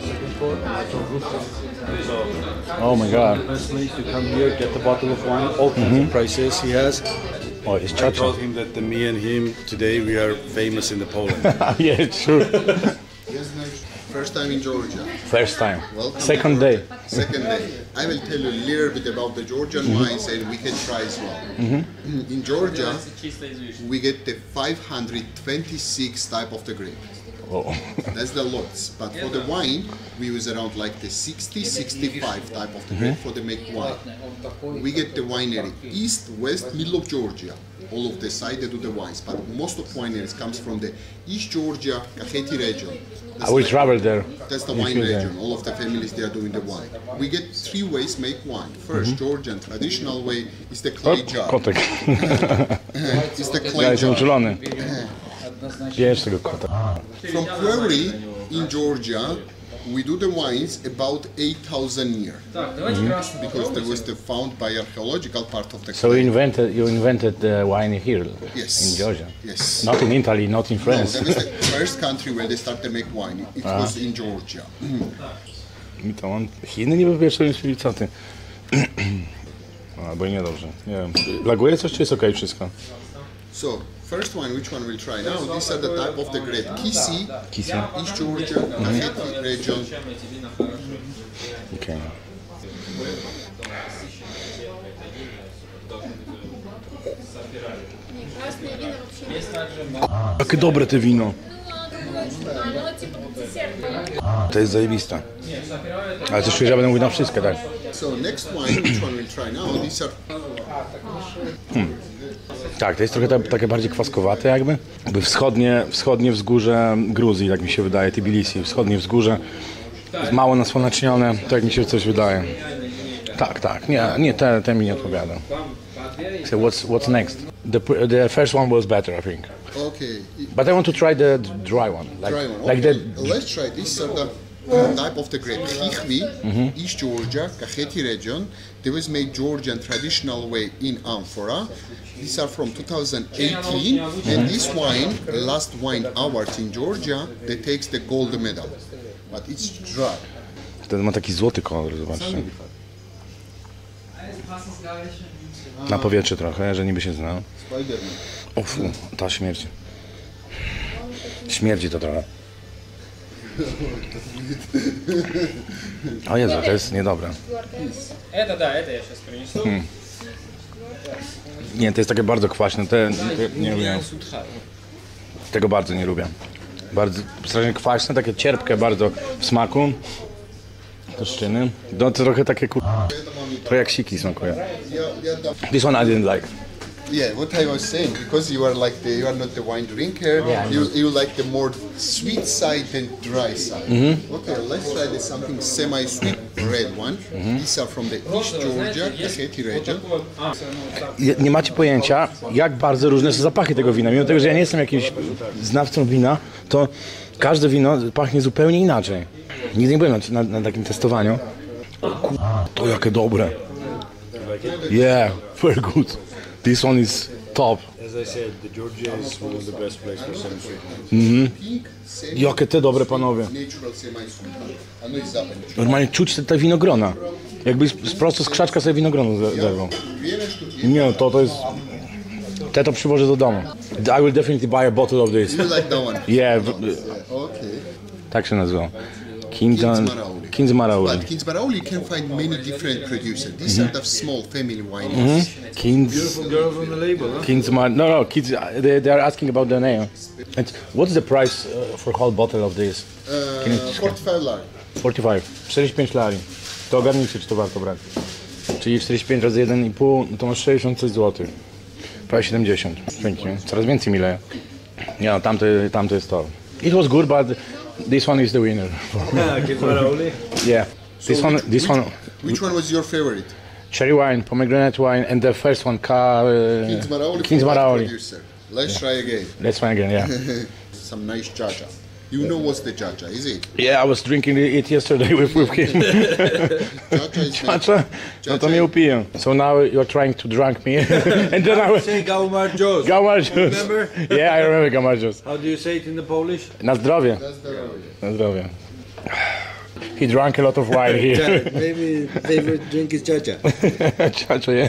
Oh my god. Best place to come here, get a bottle of wine, all kinds of prices he has. Oh, it's I Chacha. told him that me and him today we are famous in the Poland. Yeah, sure. First time in Georgia. First time. Welcome. Second day. Second day. I will tell you a little bit about the Georgian wines and we can try as well. In Georgia, we get the 526 type of the grape. Oh. That's the lots. But for the wine, we use around like the 60-65 type of the grape for the make wine. We get the winery east, west, middle of Georgia. All of the side they do the wines, but most of wineries comes from the East Georgia, Kakheti region. I will travel there. That's the wine region. All of the families they are doing the wine. We get 3 ways make wine. First, Georgian traditional way is the clay jar. Kotek. It's the Ja clay jestem jar. uczulony. Bierz tego kota. From Prairie in Georgia, we do the wines about 8,000 years because there was the found by archaeological part of the So you invented the wine here Yes. in Georgia? Yes. Not in Italy, not in No, France. that was the first country where they started to make wine. It was in Georgia. Mi to on... Chiny niby pierwsze myśli, co ty? Albo i niedobrze, nie wiem. Laguje coś, czy jest okej wszystko? So, first one, which one we'll try now? These are the type of the grape. Kisi, Kisi. East Georgia, Kakheti region. Okej. Jakie dobre te wino. To jest zajebiste. Ale coś czuję, że będę mówił na wszystkie, tak? So, next wine, which one we'll try now? These are Tak, to jest trochę takie bardziej kwaskowate jakby. Jakby wschodnie wzgórze Gruzji, tak mi się wydaje, Tbilisi. Wschodnie wzgórze, mało nasłonecznione, tak mi się coś wydaje. Tak, nie, ten mi nie odpowiada. So what's next? The first one was better, I think. okay. But I want to try the dry one. Dry one. Like Okay. the... Let's try. These are the type of the grape. Chichvi, East Georgia, Kakheti region. They was made Georgian traditional way in amphora. These are from 2018, and this wine, last wine award in Georgia, that takes the gold medal. But it's dry. Ten ma taki złoty kolor, zobaczcie. Na powietrze trochę, że niby się zna. Spider-Man. O fu, ta śmierć. Śmierdzi to trochę. O Jezu, to jest niedobre. Nie, to jest takie bardzo kwaśne. Nie lubię. Tego bardzo nie lubię. Bardzo strasznie kwaśne, takie cierpkie bardzo w smaku. To szczyny. No to trochę takie trochę jak siki smakuje. This one I didn't like. Yeah, what I was saying, because you are not the wine drinker, you like the more sweet side than dry side. Okay, let's try this something semi-sweet red one. These are from the East Georgia, Kakheti region. Nie macie pojęcia, jak bardzo różne są zapachy tego wina. Mimo tego, że ja nie jestem jakimś znawcą wina, to każde wino pachnie zupełnie inaczej. Nigdy nie byłem na takim testowaniu. To jakie dobre. Yeah, very good. This one is top. As I said, the Georgia is one of the best places for semi-sweet. Jakie te dobre panowie. Natural semi-sweet. Normalnie czuć te winogrona. Jakbyś prosto z krzaczka sobie winogrono zerwał. Nie, to jest... Te to przywożę do domu. I will definitely buy a bottle of this. You like that one? Yeah. Okay. Tak się nazywa. Kindzmarauli. But Kindzmarauli you can find many different producers. These are the small family wineries. Beautiful girl on the label, huh? No, kids. They are asking about the name. And what's the price for whole bottle of this? 45 lari. 45. 45 lari. To ogarnijcie, czy to warto brać. Czyli 45 razy 1,5, no to masz 60 coś złotych. Prawie 70. Pięknie. Coraz więcej mi leje. Nie no, tamto jest to. It was good, but this one is the winner. Kindzmarauli? Yeah. This one. Which one was your favorite? Cherry wine, pomegranate wine, and the first one, Kindzmarauli. Kindzmarauli. Let's try again. Let's try again, yeah. Some nice cha-cha. You know what's the cha-cha, is it? Yeah, I was drinking it yesterday with him. Cha-cha is Cha-cha? No to mnie upiję. So now you're trying to drunk me. And then I was... Say Gaumarjos. Gaumarjos. Remember? Yeah, I remember Gaumarjos. How do you say it in the Polish? Na zdrowie. Na zdrowie. He drank a lot of wine here. Maybe favorite drink is cha-cha. Cha-cha, yeah.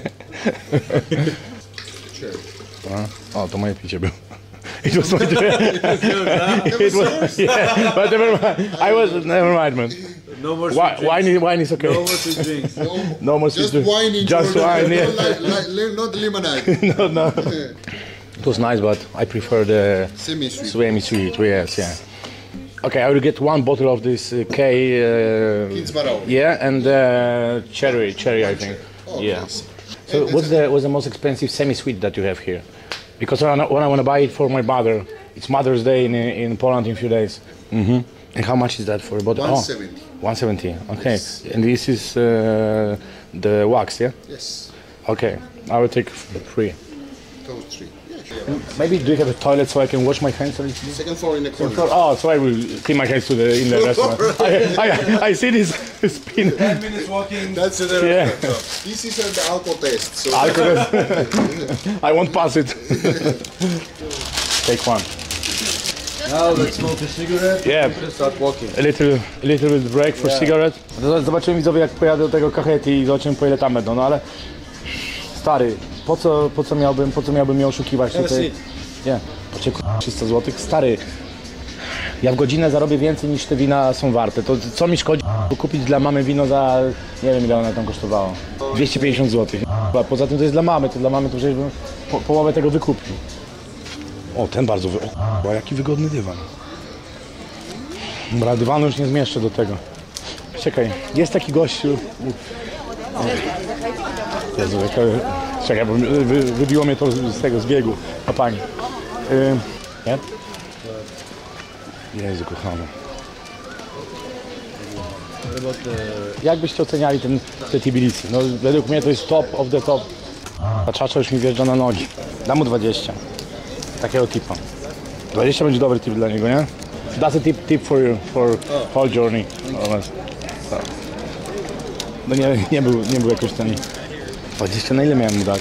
O, to moje picie było. It was my drink. It was, yeah, but never mind, man. No more sweet Wine is okay. No more sweet drinks. No more sweet Just drinks. wine in Just Jordan, wine, yeah. not lemonade. No. It was nice, but I prefer the Semi-sweet. semi-sweet, yes, yeah. Okay, I will get one bottle of this Kids Barao. yeah, and cherry, I think. Oh, yeah. nice. So what's the most expensive semi-sweet that you have here? Because when I want to buy it for my mother, it's Mother's Day in Poland in a few days. Mm-hmm. And how much is that for a bottle? 170. 170. Okay. Yes. And this is the wax, yeah? Yes. Okay. I will take 3. Those 3. Yeah. Maybe do you have a toilet so I can wash my hands a little bit? Second floor in the corner. Oh, so I will clean my hands in the restaurant. I see this spin. 10 minutes walking. That's the Yeah. This is the alcohol test. So I won't pass it. Take one. Now let's smoke a cigarette. Yeah. And start walking. A little bit break for cigarette. Zobaczymy widzowie, jak pojadę do tego Kahety i zobaczymy, po ile tam będą, no ale stary, po co miałbym mnie oszukiwać tutaj? Nie, patrzcie, 300 zł. Stary, ja w godzinę zarobię więcej niż te wina są warte. To co mi szkodzi kupić dla mamy wino za, nie wiem ile ona tam kosztowało, 250 zł. Poza tym to jest dla mamy, to przecież bym połowę tego wykupił. O, ten bardzo, o, jaki wygodny dywan. Dobra, dywanu już nie zmieszczę do tego. Czekaj, jest taki gościu. Jezu, czekaj, bo wybiło mnie to z tego zbiegu. A pani. Nie? Jezu, kochany. Jak byście oceniali te Tbilisi? No, według mnie to jest top of the top. A czacza już mi wjeżdża na nogi. Dam mu 20. Takiego tipa. 20 będzie dobry tip dla niego, nie? That's a tip for you, for whole journey. No nie był jakoś ten... 20 na ile miałem mu dać?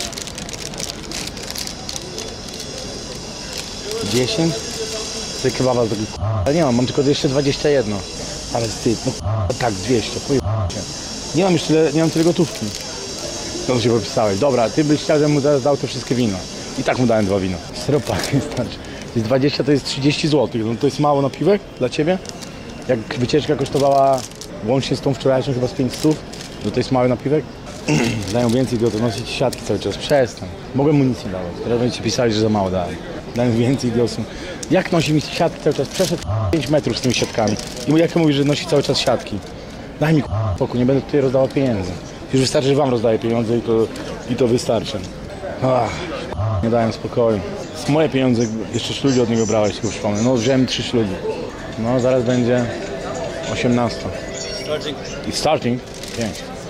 10? To kebaba z tego... Ale nie mam tylko 221. Ale ty, no tak, 200, nie mam tyle gotówki. No to się popisałeś. Dobra, ty byś chciał, żebym mu dał te wszystkie wino. I tak mu dałem 2 wina. Seropak nie starczy. To jest 20, to jest 30 zł. No to jest mało na piwek dla ciebie? Jak wycieczka kosztowała łącznie z tą wczorajszą chyba z 500, no to jest mały napiwek? Dają więcej idioty, nosić siatki cały czas. Przestań. Mogłem mu nic nie dawać. Teraz będziecie pisali, że za mało dałem. Dają więcej idiotów. Jak nosi mi siatki cały czas? Przeszedł 5 metrów z tymi siatkami. I jak mówisz, że nosi cały czas siatki? Daj mi spokój, nie będę tutaj rozdawał pieniędzy. Już wystarczy, że wam rozdaję pieniądze i to wystarczy. Ach, nie dałem spokoju. Z moje pieniądze jeszcze szlugi od niego brałeś, tylko przypomnę. No wziąłem 3 szlugi. No zaraz będzie 18. I starting? 5.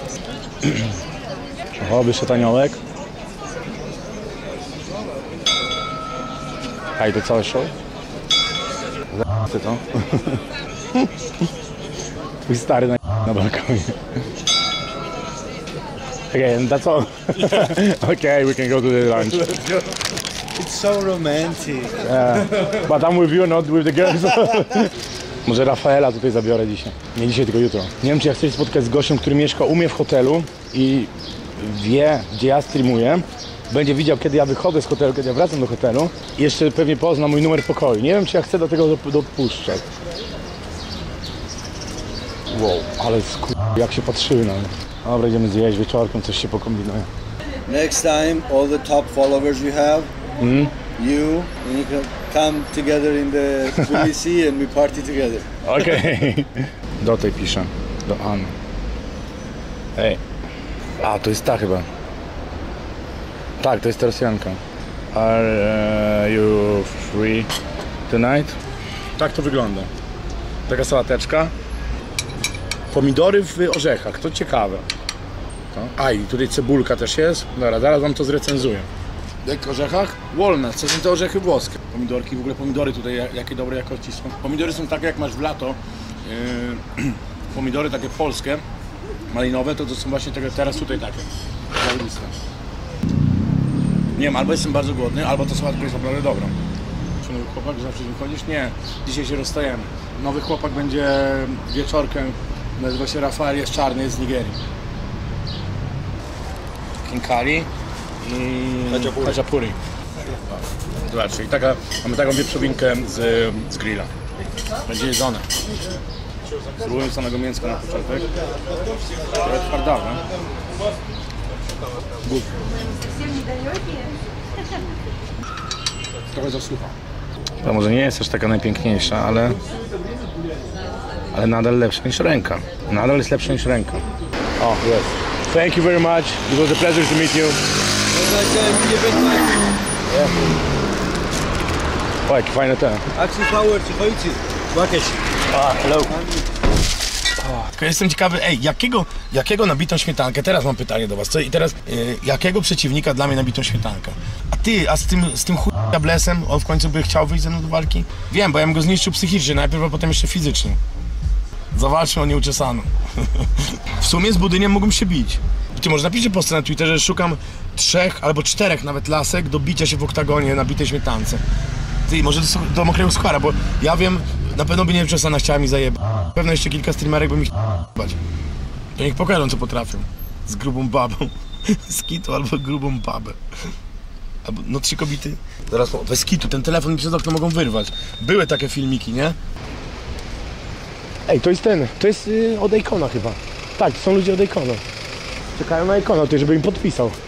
O, wyszedł aniołek. A i to całe show? Ty to? Twój stary na balkonie. Okay, and that's all. Okay, we can go to the lunch. It's so romantic. Yeah. But I'm with you, not with the girls. Może Rafaela tutaj zabiorę dzisiaj. Nie dzisiaj, tylko jutro. Nie wiem, czy ja chcę się spotkać z gościem, który mieszka u mnie w hotelu i wie, gdzie ja streamuję. Będzie widział, kiedy ja wychodzę z hotelu, kiedy ja wracam do hotelu. I jeszcze pewnie pozna mój numer pokoju. Nie wiem, czy ja chcę do tego dopuszczać. Wow, ale jak się patrzyły na mnie. Dobra, idziemy zjeść wieczorkiem, coś się pokombinuje. Next time, all the top followers you have, you can come together in the Tbilisi and we party together. Okej. Do tej piszę. Do Anny. Ej. A, to jest ta chyba. Tak, to jest ta Rosjanka. Are you free tonight? Tak to wygląda. Taka sałateczka. Pomidory w orzechach, to ciekawe. A i tutaj cebulka też jest. Dobra, zaraz wam to zrecenzuję. Jak orzechach? Walnuts, to są te orzechy włoskie. Pomidorki, w ogóle pomidory tutaj, jakie dobrej jakości są. Pomidory są takie, jak masz w lato. Pomidory takie polskie, malinowe, to są właśnie takie, teraz tutaj takie. Nie wiem, albo jestem bardzo głodny, albo ta sałatka jest naprawdę dobra. Czy nowy chłopak, że zawsze wychodzisz? Nie, dzisiaj się rozstajemy. Nowy chłopak będzie wieczorkiem, nazywa się Rafael, jest czarny, jest z Nigerii. King curry i hachapuri. Zobaczcie, i mamy taką wieprzowinkę z grilla. Będzie jedzone. Spróbuję samego mięska na początek. Trochę twardawe. Good. Trochę zasucha. To może nie jest też taka najpiękniejsza, ale nadal lepsza niż ręka. Nadal jest lepsza niż ręka. Oh, yes. Thank you very much. It was a pleasure to meet you. O, jakie fajne te. Hello. Tylko jestem ciekawy, jakiego nabitą śmietankę, teraz mam pytanie do was, co i teraz, jakiego przeciwnika dla mnie nabitą śmietankę? A z tym blesem, on w końcu by chciał wyjść ze mną do walki? Wiem, bo ja bym go zniszczył psychicznie najpierw, a potem jeszcze fizycznie. Zawalczmy o nieuczesaną. W sumie z Budyniem mógłbym się bić. Ty może napiszcie post na Twitterze, że szukam 3 albo 4 nawet lasek do bicia się w oktagonie na bitej śmietance. Ty, może do mokrego suchara, bo ja wiem, na pewno by nieuczesana chciała mi zajebać. Pewno jeszcze kilka streamerek by mi chciał. To niech pokażą, co potrafią. Z grubą babą. Z kitu albo grubą babę. Albo, no 3 kobiety. Zaraz, bez kitu, ten telefon mi przez okno mogą wyrwać. Były takie filmiki, nie? Ej, to jest to jest od Icona chyba. Tak, to są ludzie od Icona. Czekają na Icona tutaj, żeby im podpisał.